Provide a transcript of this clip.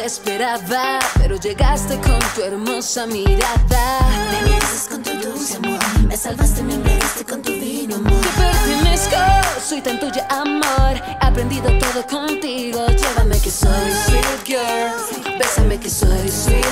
esperaba, pero llegaste con tu hermosa mirada. Me miraste con tu dulce amor, me salvaste, me embriagaste con tu vino amor. Te pertenezco, soy tan tuya amor, he aprendido todo contigo. Llévame que soy sweet girl, bésame que soy sweet